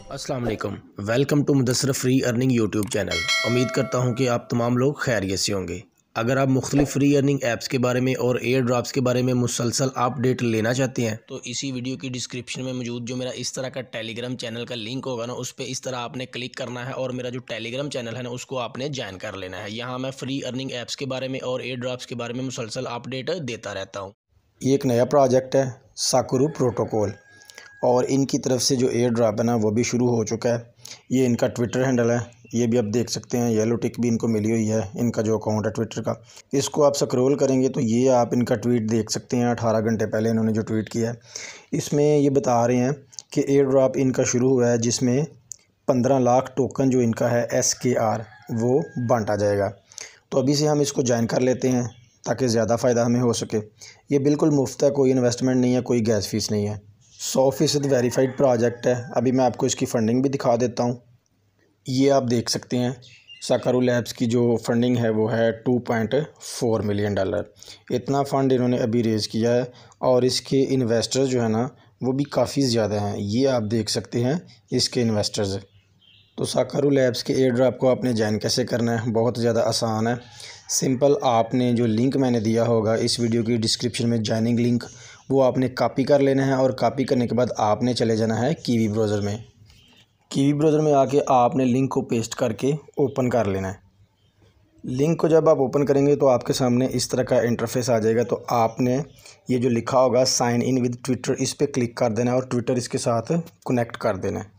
अस्सलाम वालेकुम। Welcome to Mudassar free earning YouTube channel. उम्मीद करता हूं कि आप तमाम लोग खैरियत से होंगे। अगर आप मुख्तलिफ फ्री अर्निंग ऐप्स के बारे में और एयर ड्रॉप्स के बारे में मुसलसल अपडेट लेना चाहते हैं तो इसी वीडियो की डिस्क्रिप्शन में मौजूद जो मेरा इस तरह का टेलीग्राम चैनल का लिंक होगा ना, उस पर इस तरह आपने क्लिक करना है और मेरा जो टेलीग्राम चैनल है ना उसको आपने ज्वाइन कर लेना है। यहाँ मैं फ्री अर्निंग ऐप्स के बारे में और एयर ड्रॉप्स के बारे में मुसलसल अपडेट देता रहता हूँ। ये एक नया प्रोजेक्ट है साकुरू प्रोटोकॉल और इनकी तरफ से जो एयर ड्रॉप है ना वो भी शुरू हो चुका है। ये इनका ट्विटर हैंडल है, ये भी आप देख सकते हैं। येलो टिक भी इनको मिली हुई है, इनका जो अकाउंट है ट्विटर का। इसको आप स्क्रॉल करेंगे तो ये आप इनका ट्वीट देख सकते हैं। 18 घंटे पहले इन्होंने जो ट्वीट किया है इसमें ये बता रहे हैं कि एयर ड्रॉप इनका शुरू हुआ है जिसमें 15 लाख टोकन जो इनका है SKR वो बांटा जाएगा। तो अभी से हम इसको ज्वाइन कर लेते हैं ताकि ज़्यादा फ़ायदा हमें हो सके। ये बिल्कुल मुफ्त है, कोई इन्वेस्टमेंट नहीं है, कोई गैस फीस नहीं है। 100% वेरीफाइड प्रोजेक्ट है। अभी मैं आपको इसकी फ़ंडिंग भी दिखा देता हूँ। ये आप देख सकते हैं साकुरू लैब्स की जो फंडिंग है वो है $2.4 मिलियन। इतना फ़ंड इन्होंने अभी रेज़ किया है और इसके इन्वेस्टर्स जो है ना वो भी काफ़ी ज़्यादा हैं। ये आप देख सकते हैं इसके इन्वेस्टर्स। तो साकुरू लैब्स के एयर ड्रॉप को आपने ज्वाइन कैसे करना है, बहुत ज़्यादा आसान है। सिंपल आपने जो लिंक मैंने दिया होगा इस वीडियो की डिस्क्रिप्शन में, ज्वाइनिंग लिंक, वो आपने कॉपी कर लेना है और कॉपी करने के बाद आपने चले जाना है कीवी ब्राउज़र में। कीवी ब्राउज़र में आके आपने लिंक को पेस्ट करके ओपन कर लेना है। लिंक को जब आप ओपन करेंगे तो आपके सामने इस तरह का इंटरफेस आ जाएगा। तो आपने ये जो लिखा होगा साइन इन विद ट्विटर, इस पर क्लिक कर देना है और ट्विटर इसके साथ कनेक्ट कर देना है।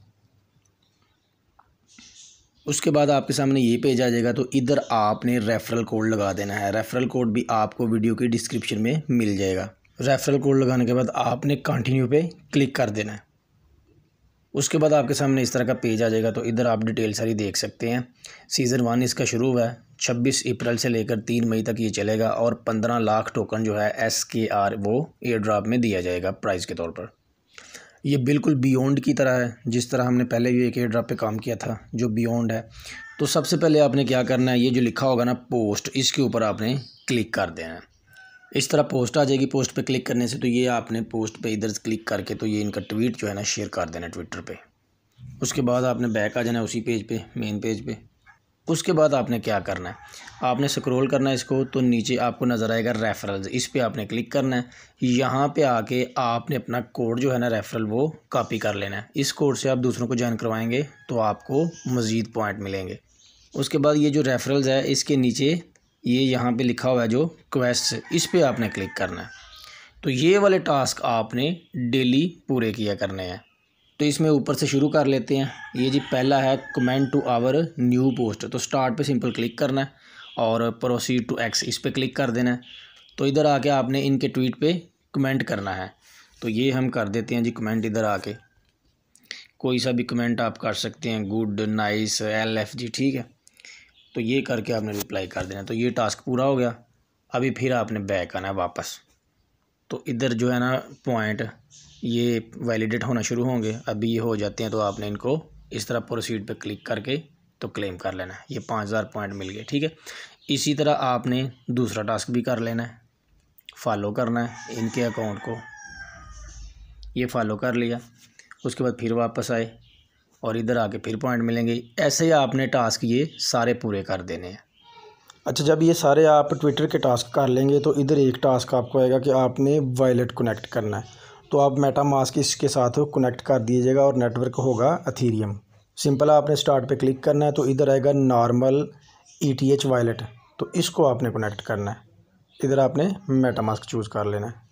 उसके बाद आपके सामने ये पेज आ जाएगा। तो इधर आपने रेफरल कोड लगा देना है। रेफरल कोड भी आपको वीडियो की डिस्क्रिप्शन में मिल जाएगा। रेफरल कोड लगाने के बाद आपने कंटिन्यू पे क्लिक कर देना है। उसके बाद आपके सामने इस तरह का पेज आ जाएगा। तो इधर आप डिटेल सारी देख सकते हैं। सीज़न 1 इसका शुरू हुआ है 26 अप्रैल से लेकर 3 मई तक ये चलेगा और 15 लाख टोकन जो है SKR वो एयर ड्रॉप में दिया जाएगा प्राइज़ के तौर पर। ये बिल्कुल बियॉन्ड की तरह है, जिस तरह हमने पहले भी एक एयर ड्रॉप पे काम किया था जो बियॉन्ड है। तो सबसे पहले आपने क्या करना है, ये जो लिखा होगा ना पोस्ट, इसके ऊपर आपने क्लिक कर देना है। इस तरह पोस्ट आ जाएगी। पोस्ट पे क्लिक करने से तो ये आपने पोस्ट पे इधर क्लिक करके तो ये इनका ट्वीट जो है ना शेयर कर देना ट्विटर पे। उसके बाद आपने बैक आ जाना उसी पेज पे, मेन पेज पे। उसके बाद आपने क्या करना है, आपने स्क्रॉल करना है इसको, तो नीचे आपको नज़र आएगा रेफरल्स, इस पे आपने क्लिक करना है। यहाँ पे आके आपने अपना कोड जो है ना रेफरल वो कॉपी कर लेना है। इस कोड से आप दूसरों को ज्वाइन करवाएंगे तो आपको मज़ीद पॉइंट मिलेंगे। उसके बाद ये जो रेफरल्स है इसके नीचे ये यहाँ पे लिखा हुआ है जो क्वेस्ट, इस पर आपने क्लिक करना है। तो ये वाले टास्क आपने डेली पूरे किया करने हैं। तो इसमें ऊपर से शुरू कर लेते हैं। ये जी पहला है comment to our new post. तो स्टार्ट पे सिंपल क्लिक करना है और प्रोसीड टू एक्स, इस पे क्लिक कर देना है। तो इधर आके आपने इनके ट्वीट पे कमेंट करना है। तो ये हम कर देते हैं जी कमेंट। इधर आके कोई सा भी कमेंट आप कर सकते हैं, गुड, नाइस, LFG, ठीक है। तो ये करके आपने रिप्लाई कर देना। तो ये टास्क पूरा हो गया। अभी फिर आपने बैक आना है वापस। तो इधर जो है ना पॉइंट ये वैलिडेट होना शुरू होंगे। अभी ये हो जाते हैं तो आपने इनको इस तरह प्रोसीड पे क्लिक करके तो क्लेम कर लेना है। ये 5000 पॉइंट मिल गए, ठीक है। इसी तरह आपने दूसरा टास्क भी कर लेना है, फॉलो करना है इनके अकाउंट को। ये फॉलो कर लिया, उसके बाद फिर वापस आए और इधर आके फिर पॉइंट मिलेंगे। ऐसे ही आपने टास्क ये सारे पूरे कर देने हैं। अच्छा, जब ये सारे आप ट्विटर के टास्क कर लेंगे तो इधर एक टास्क आपको आएगा कि आपने वॉलेट कनेक्ट करना है। तो आप मेटामास्क इसके साथ कनेक्ट कर दीजिएगा और नेटवर्क होगा एथेरियम। सिंपल आपने स्टार्ट पे क्लिक करना है तो इधर आएगा नॉर्मल ETH वॉलेट, तो इसको आपने कनेक्ट करना है। इधर आपने मेटामास्क चूज़ कर लेना है।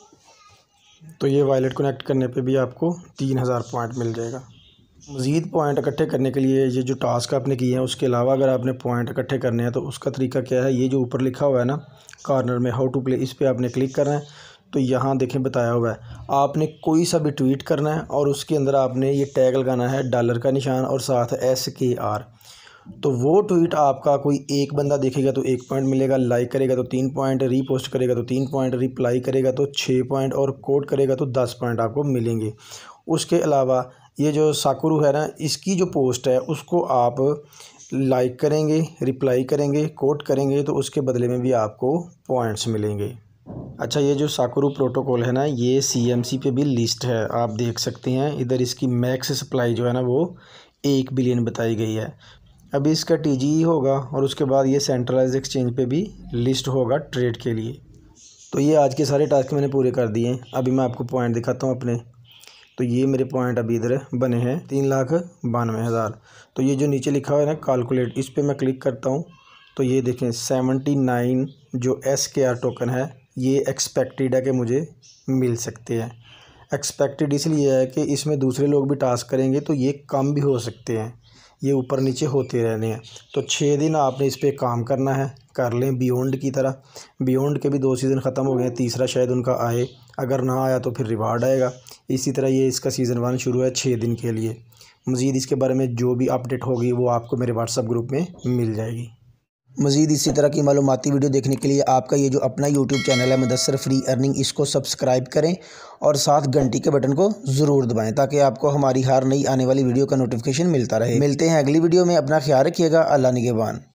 तो ये वॉलेट कनेक्ट करने पे भी आपको 3000 पॉइंट मिल जाएगा। मज़ीद पॉइंट इकट्ठे करने के लिए ये जो टास्क आपने किए हैं उसके अलावा अगर आपने पॉइंट इकट्ठे करने हैं तो उसका तरीका क्या है, ये जो ऊपर लिखा हुआ है ना कॉर्नर में हाउ टू प्ले, इस पर आपने क्लिक करना है। तो यहाँ देखें बताया हुआ है आपने कोई सा भी ट्वीट करना है और उसके अंदर आपने ये टैग लगाना है डॉलर का निशान और साथ SKR। तो वो ट्वीट आपका कोई एक बंदा देखेगा तो 1 पॉइंट मिलेगा, लाइक करेगा तो 3 पॉइंट, रीपोस्ट करेगा तो 3 पॉइंट, रिप्लाई करेगा तो 6 पॉइंट और कोड करेगा तो 10 पॉइंट आपको मिलेंगे। उसके अलावा ये जो साकुरू है ना, इसकी जो पोस्ट है उसको आप लाइक करेंगे, रिप्लाई करेंगे, कोड करेंगे तो उसके बदले में भी आपको पॉइंट्स मिलेंगे। अच्छा, ये जो साकुरू प्रोटोकॉल है ना, ये CMC पे भी लिस्ट है, आप देख सकते हैं। इधर इसकी मैक्स सप्लाई जो है ना वो 1 बिलियन बताई गई है। अभी इसका TGE होगा और उसके बाद ये सेंट्रलाइज एक्सचेंज पे भी लिस्ट होगा ट्रेड के लिए। तो ये आज के सारे टास्क मैंने पूरे कर दिए हैं। अभी मैं आपको पॉइंट दिखाता हूँ अपने। तो ये मेरे पॉइंट अभी इधर बने हैं 3,92,000। तो ये जो नीचे लिखा हुआ है ना कैलकुलेट, इस पर मैं क्लिक करता हूँ तो ये देखें 79 जो SKR टोकन है ये एक्सपेक्टेड है कि मुझे मिल सकते हैं। एक्सपेक्टेड इसलिए है कि इसमें दूसरे लोग भी टास्क करेंगे तो ये कम भी हो सकते हैं, ये ऊपर नीचे होते रहने हैं। तो 6 दिन आपने इस पर काम करना है, कर लें बियॉन्ड की तरह। बियॉन्ड के भी 2 सीज़न ख़त्म हो गए हैं, तीसरा शायद उनका आए, अगर ना आया तो फिर रिवार्ड आएगा। इसी तरह ये इसका सीज़न 1 शुरू है 6 दिन के लिए। मज़ीद इसके बारे में जो भी अपडेट होगी वो आपको मेरे व्हाट्सएप ग्रुप में मिल जाएगी। मज़ीद इसी तरह की मालूमाती वीडियो देखने के लिए आपका ये जो अपना यूट्यूब चैनल है मुदस्सर फ्री अर्निंग, इसको सब्सक्राइब करें और साथ घंटी के बटन को ज़रूर दबाएं ताकि आपको हमारी हर नई आने वाली वीडियो का नोटिफिकेशन मिलता रहे। मिलते हैं अगली वीडियो में, अपना ख्याल रखिएगा। अल्लाह निगहबान।